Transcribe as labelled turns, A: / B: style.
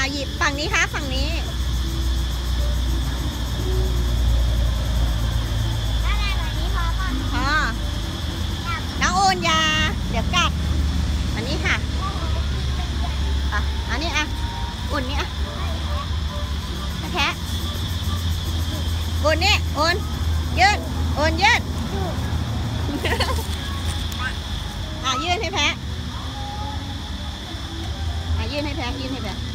A: หยิบฝั่งนี้ค่ะฝั่งนี้
B: อะไรแบบนี้พอป่ะ
A: พอน้องโอนยาเดี๋ยวกัดอันนี้ค่ะอ่ะอันนี้อ่ะอุ่นนี่อ่ะแคะโอนนี่โอนยืดโอนยืดยืดให้แพะยื่นให้แพะยื่นให้แพะ